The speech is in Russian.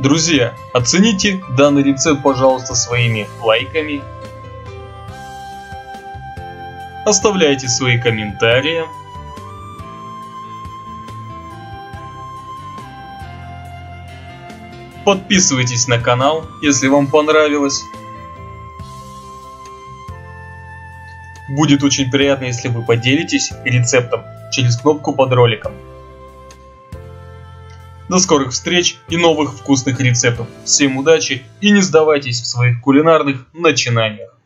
Друзья, оцените данный рецепт, пожалуйста, своими лайками. Оставляйте свои комментарии. Подписывайтесь на канал, если вам понравилось. Будет очень приятно, если вы поделитесь рецептом через кнопку под роликом. До скорых встреч и новых вкусных рецептов. Всем удачи и не сдавайтесь в своих кулинарных начинаниях.